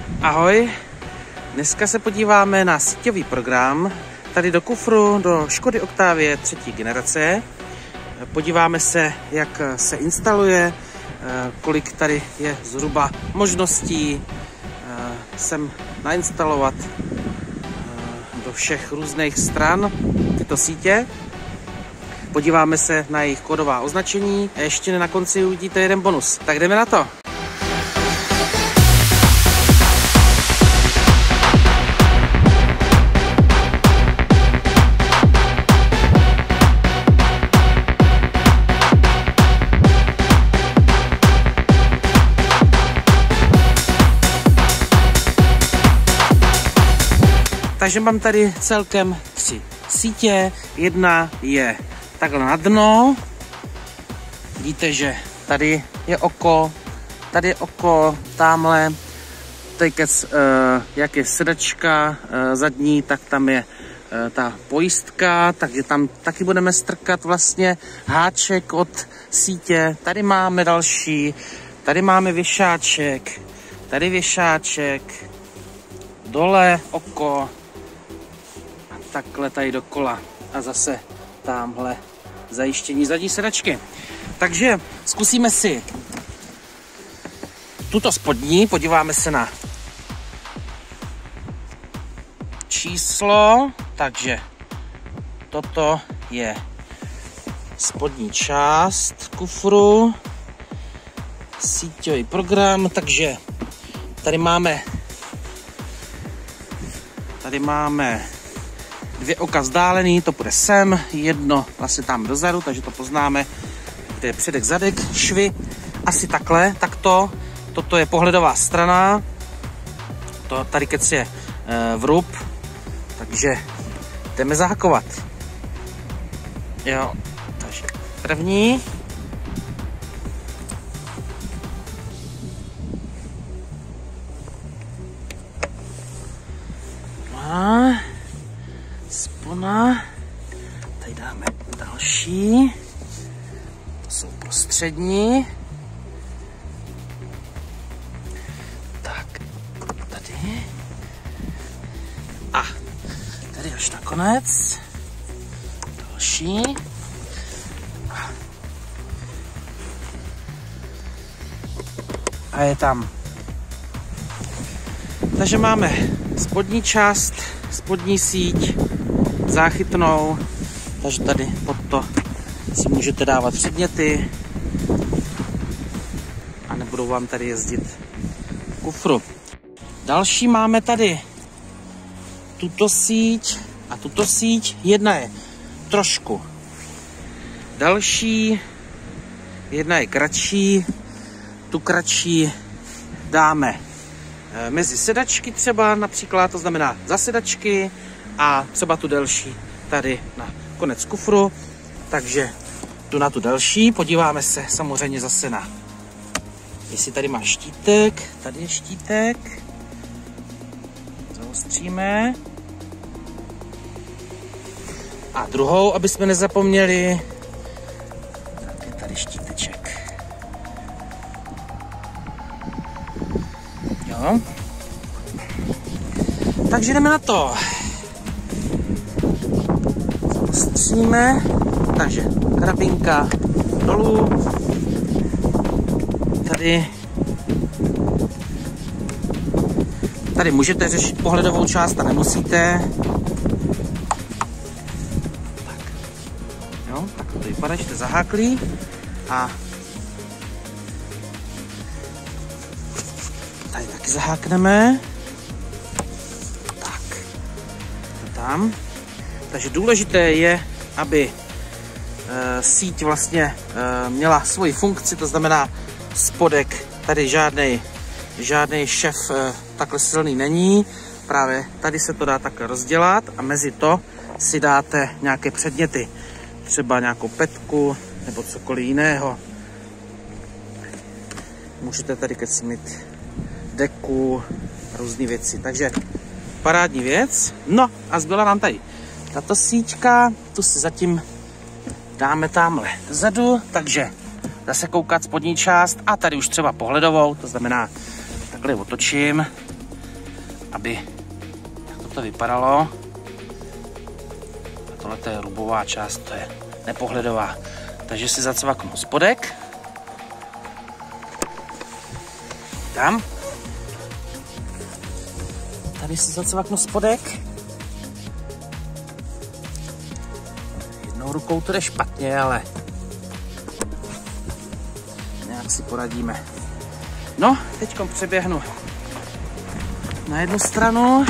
Ahoj, dneska se podíváme na síťový program tady do kufru, do Škody Octavie 3. generace. Podíváme se, jak se instaluje, kolik tady je zhruba možností sem nainstalovat do všech různých stran tyto sítě. Podíváme se na jejich kódová označení a ještě na konci uvidíte jeden bonus. Tak jdeme na to! Takže mám tady celkem 3 sítě. Jedna je takhle na dno. Vidíte, že tady je oko, tamhle. Teď, jak je sedačka zadní, tak tam je ta pojistka, takže tam taky budeme strkat vlastně háček od sítě. Tady máme další, tady máme věšáček, tady věšáček, dole oko, takhle tady dokola a zase tamhle zajištění zadní sedačky. Takže zkusíme si tuto spodní, podíváme se na číslo, takže toto je spodní část kufru, síťový program, takže tady máme 2 oka vzdálený, to půjde sem, jedno vlastně tam dozadu, takže to poznáme, kde je předek, zadek, švy, asi takhle, takto, toto je pohledová strana, to tady kec je vrub, takže jdeme zahakovat. Jo, takže první. Spona, tady dáme další, to jsou prostřední, tak tady a tady až nakonec další a je tam. Takže máme spodní část, spodní síť, záchytnou, takže tady pod to si můžete dávat předměty a nebudou vám tady jezdit v kufru. Další máme tady tuto síť a tuto síť, jedna je trošku další, jedna je kratší, tu kratší dáme mezi sedačky třeba například, to znamená za sedačky, a třeba tu delší tady na konec kufru, takže tu na tu delší, podíváme se samozřejmě zase na, jestli tady má štítek, tady je štítek, zaostříme a druhou, aby jsme nezapomněli, tak je tady štíteček. Jo. Takže jdeme na to. Zaostříme, takže krabinka dolů, tady můžete řešit pohledovou část a nemusíte. Tak, jo, tak to vypadá, že jste zaháklí a tady taky zahákneme. Tak, to tam. Takže důležité je, aby síť vlastně měla svoji funkci, to znamená spodek, tady žádný šef takhle silný není, právě tady se to dá takhle rozdělat a mezi to si dáte nějaké předměty, třeba nějakou petku nebo cokoliv jiného. Můžete tady mít deku, různé věci, takže parádní věc. No a zbyla nám tady tato síťka, tu si zatím dáme tamhle dozadu, takže zase koukat spodní část a tady už třeba pohledovou, to znamená takhle otočím aby toto vypadalo. A tohle je rubová část, to je nepohledová. Takže si zacvaknu spodek. Tam. Tady si zacvaknu spodek. Jednou rukou to jde špatně, ale nějak si poradíme. No, teďkom přeběhnu na jednu stranu.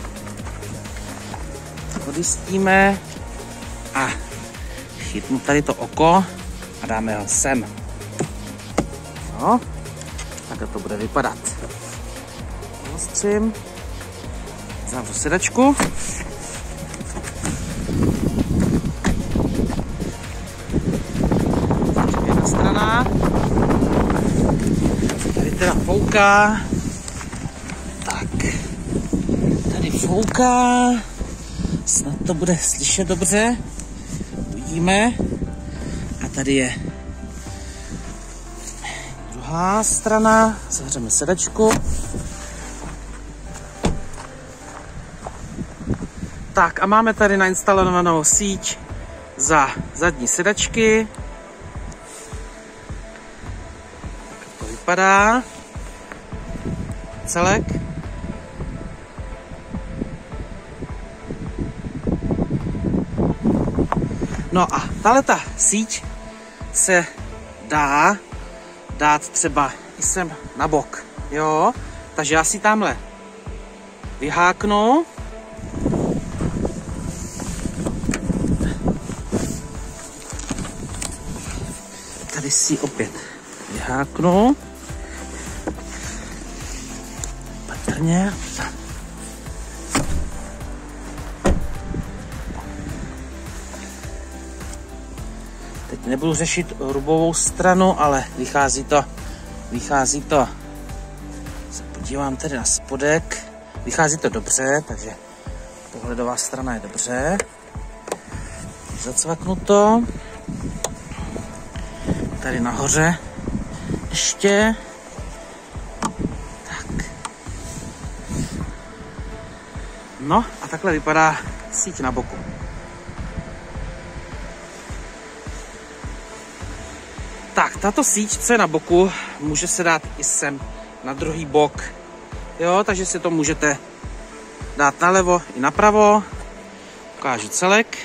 Odjistíme a chytnu tady to oko a dáme ho sem. No, takhle to bude vypadat. Ostřím. Zavřu sedačku. Jedna strana. Tady teda fouká. Tak. Tady fouká. Snad to bude slyšet dobře. Uvidíme. A tady je druhá strana. Zavřeme sedačku. Tak a máme tady nainstalovanou síť za zadní sedačky. Tak to vypadá. Celek. No a tahleta síť se dá dát třeba i sem na bok, jo? Takže já si tamhle vyháknu. Tady si opět vyháknu. Patrně. Teď nebudu řešit rubovou stranu, ale vychází to. Se podívám tedy na spodek. Vychází to dobře, takže pohledová strana je dobře. Zacvaknu to. Tady nahoře ještě. Tak. No a takhle vypadá síť na boku. Tak, tato síť, co je na boku, může se dát i sem na druhý bok. Jo, takže si to můžete dát nalevo i napravo. Ukážu celek.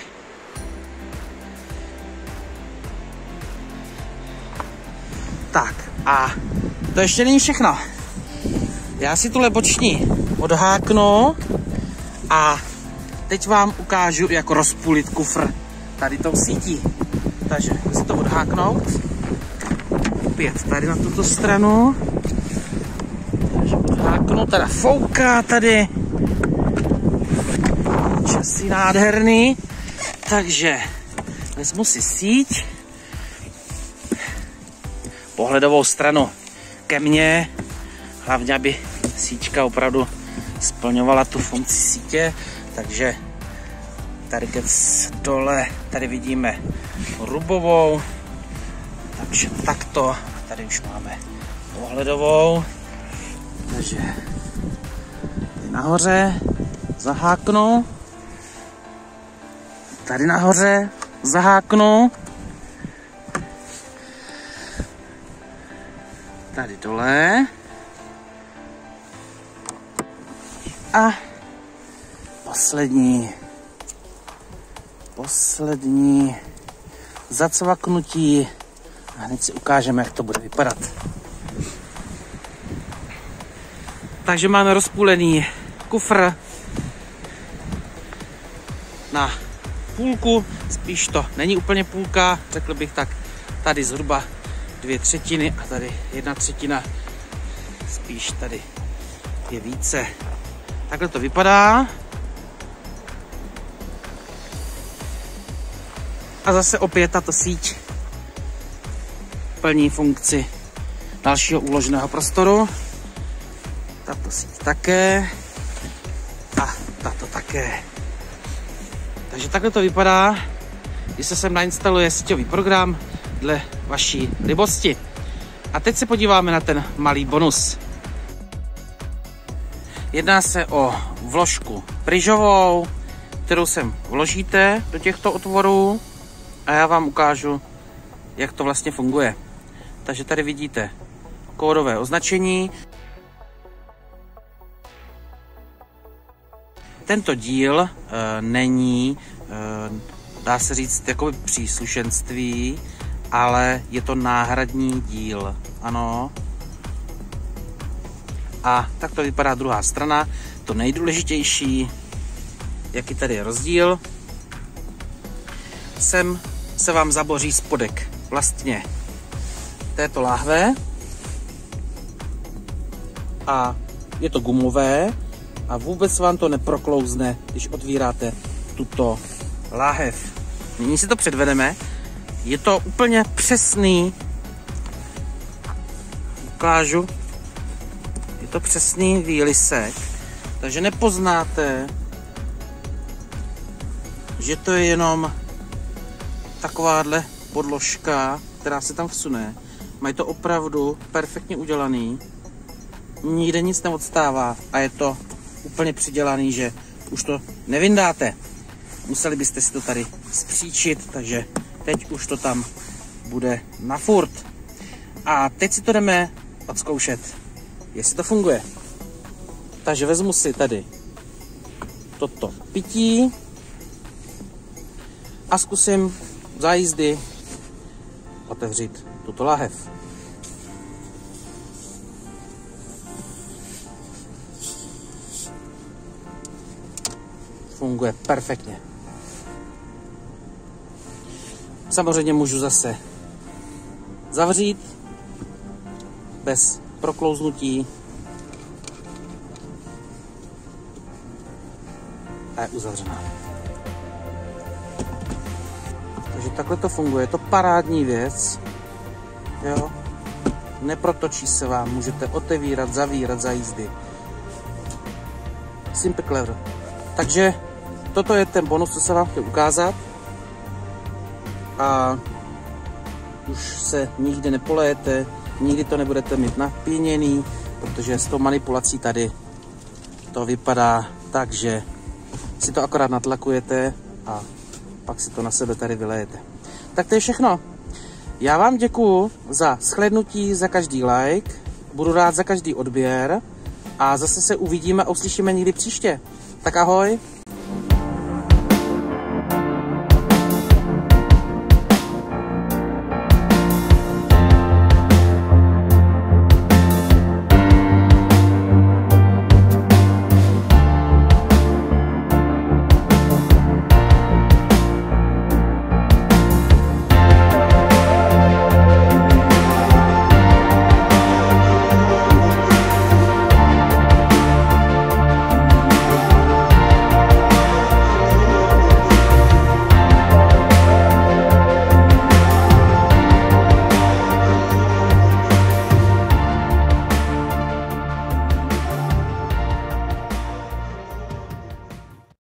Tak a to ještě není všechno. Já si tuhle boční odháknu a teď vám ukážu, jak rozpůlit kufr tady tou sítí. Takže si to odháknout. Opět tady na tuto stranu. Takže odháknu, teda fouká tady. Časy nádherný. Takže vezmu si síť. Pohledovou stranu ke mně, hlavně aby síťka opravdu splňovala tu funkci sítě, takže tady dole tady vidíme rubovou, takže takto, tady už máme pohledovou, takže tady nahoře zaháknu, tady nahoře zaháknu, tady dole a poslední zacvaknutí a hned si ukážeme, jak to bude vypadat. Takže máme rozpůlený kufr na půlku, spíš to není úplně půlka, řekl bych tak tady zhruba 2/3 a tady 1/3, spíš tady je více. Takhle to vypadá. A zase opět tato síť plní funkci dalšího úložného prostoru. Tato síť také a tato také. Takže takhle to vypadá, když se sem nainstaluje síťový program dle vaší libosti. A teď se podíváme na ten malý bonus. Jedná se o vložku pryžovou, kterou sem vložíte do těchto otvorů a já vám ukážu, jak to vlastně funguje. Takže tady vidíte kódové označení. Tento díl není, dá se říct, jakoby příslušenství, ale je to náhradní díl. Ano. A tak to vypadá druhá strana. To nejdůležitější, jaký tady je rozdíl. Sem se vám zaboří spodek vlastně této láhve. A je to gumové a vůbec vám to neproklouzne, když otvíráte tuto láhev. Nyní si to předvedeme. Je to úplně přesný. Ukážu. Je to přesný výlisek, takže nepoznáte, že to je jenom takováhle podložka, která se tam vsune. Mají to opravdu perfektně udělaný. Nikde nic neodstává a je to úplně přidělaný, že už to nevyndáte. Museli byste si to tady spříčit, takže teď už to tam bude na furt. A teď si to jdeme odzkoušet, jestli to funguje. Takže vezmu si tady toto pití a zkusím za jízdy otevřít tuto lahev. Funguje perfektně. Samozřejmě můžu zase zavřít bez proklouznutí a je uzavřená. Takže takhle to funguje, je to parádní věc, jo? Neprotočí se vám, můžete otevírat, zavírat za jízdy. Simple clever. Takže toto je ten bonus, co jsem vám chtěl ukázat. A už se nikdy nepolejete, nikdy to nebudete mít napíněný, protože s tou manipulací tady to vypadá tak, že si to akorát natlakujete a pak si to na sebe tady vylejete. Tak to je všechno. Já vám děkuju za shlédnutí, za každý like, budu rád za každý odběr a zase se uvidíme a uslyšíme někdy příště. Tak ahoj.